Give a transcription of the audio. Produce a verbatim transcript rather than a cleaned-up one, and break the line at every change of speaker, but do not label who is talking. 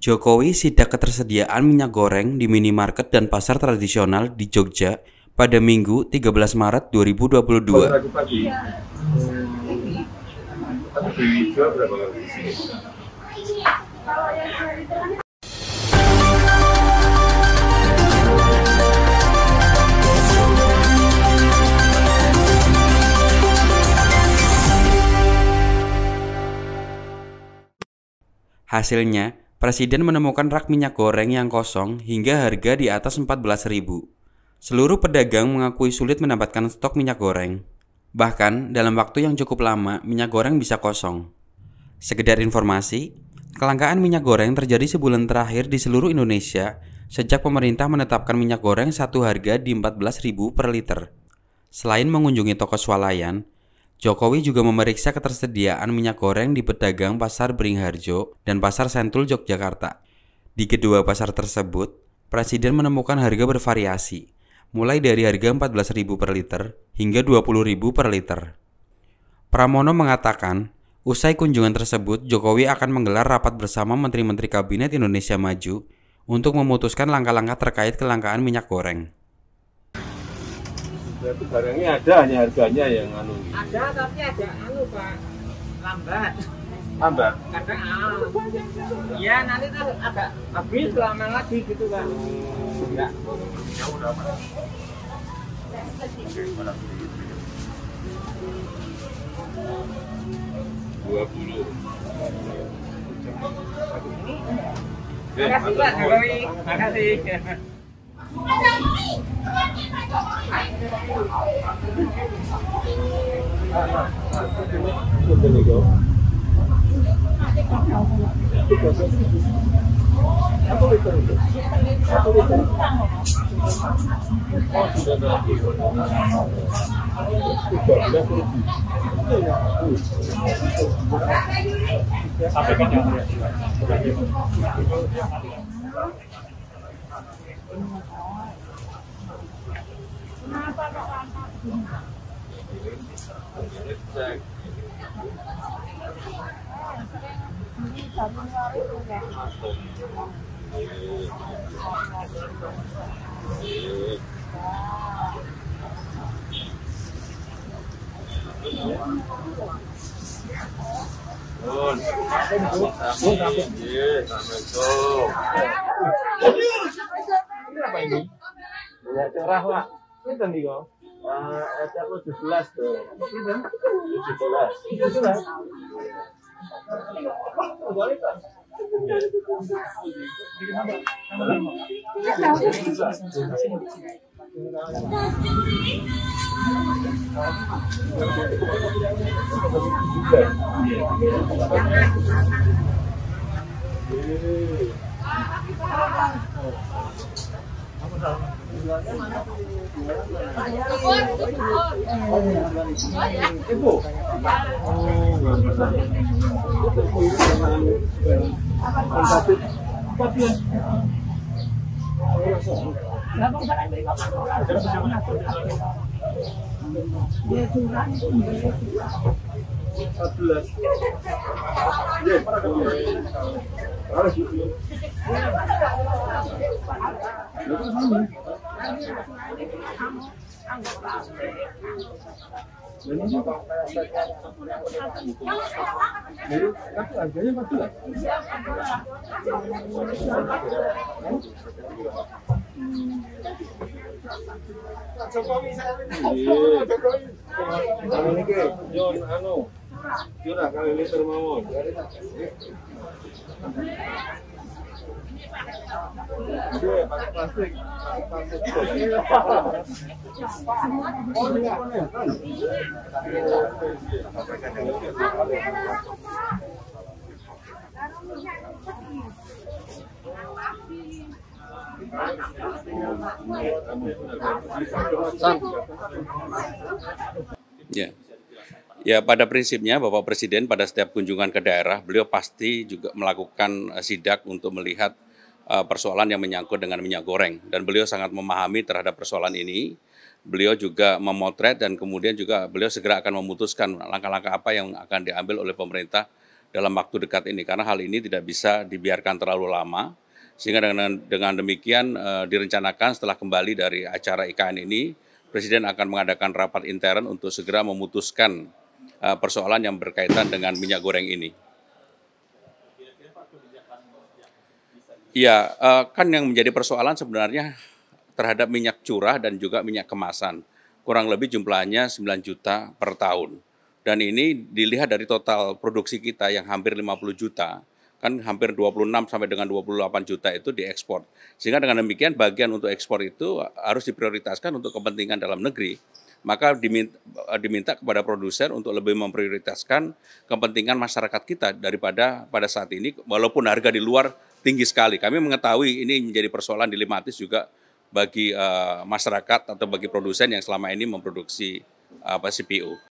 Jokowi sidak ketersediaan minyak goreng di minimarket dan pasar tradisional di Jogja pada Minggu tiga belas Maret dua ribu dua puluh dua.
Pagi-pagi. Hmm. Tapi dijual berapa kali di sini?
Hasilnya, Presiden menemukan rak minyak goreng yang kosong hingga harga di atas empat belas ribu. Seluruh pedagang mengakui sulit mendapatkan stok minyak goreng. Bahkan, dalam waktu yang cukup lama, minyak goreng bisa kosong. Sekedar informasi, kelangkaan minyak goreng terjadi sebulan terakhir di seluruh Indonesia sejak pemerintah menetapkan minyak goreng satu harga di empat belas ribu per liter. Selain mengunjungi toko swalayan, Jokowi juga memeriksa ketersediaan minyak goreng di pedagang Pasar Beringharjo dan Pasar Sentul Yogyakarta. Di kedua pasar tersebut, Presiden menemukan harga bervariasi, mulai dari harga empat belas ribu per liter hingga dua puluh ribu per liter. Pramono mengatakan, usai kunjungan tersebut, Jokowi akan menggelar rapat bersama Menteri-Menteri Kabinet Indonesia Maju untuk memutuskan langkah-langkah terkait kelangkaan minyak goreng.
Berarti barangnya ada, hanya harganya yang anu.
Ada, tapi ada anu Pak, lambat.
Lambat?
Kadang ah, ya nanti tuh agak habis lama lagi gitu kan. Enggak.
Ya udah Pak. Dua puluh.
Terima kasih Pak Jokowi, terima kasih.
Apa ini? Minyak curah Pak. Itu nih kok. Uh, S R tujuh belas tuh. tujuh belas. tujuh belas. Ibu. Harganya empat belas. Jokowi saya Jokowi. Anu niki, Yon anu. Curah kali liter mawon. Oke, pakai plastik. Pakai plastik.
Ya. Ya, pada prinsipnya Bapak Presiden pada setiap kunjungan ke daerah, beliau pasti juga melakukan uh, sidak untuk melihat uh, persoalan yang menyangkut dengan minyak goreng. Dan beliau sangat memahami terhadap persoalan ini. Beliau juga memotret dan kemudian juga beliau segera akan memutuskan langkah-langkah apa yang akan diambil oleh pemerintah dalam waktu dekat ini, karena hal ini tidak bisa dibiarkan terlalu lama, sehingga dengan, dengan demikian eh, direncanakan setelah kembali dari acara I K N ini, Presiden akan mengadakan rapat intern untuk segera memutuskan eh, persoalan yang berkaitan dengan minyak goreng ini. Ya, eh, kan yang menjadi persoalan sebenarnya terhadap minyak curah dan juga minyak kemasan. Kurang lebih jumlahnya sembilan juta per tahun. Dan ini dilihat dari total produksi kita yang hampir lima puluh juta, kan hampir dua puluh enam sampai dengan dua puluh delapan juta itu diekspor. Sehingga dengan demikian bagian untuk ekspor itu harus diprioritaskan untuk kepentingan dalam negeri. Maka diminta, diminta kepada produsen untuk lebih memprioritaskan kepentingan masyarakat kita daripada pada saat ini, walaupun harga di luar tinggi sekali. Kami mengetahui ini menjadi persoalan dilematis juga bagi uh, masyarakat atau bagi produsen yang selama ini memproduksi apa C P O.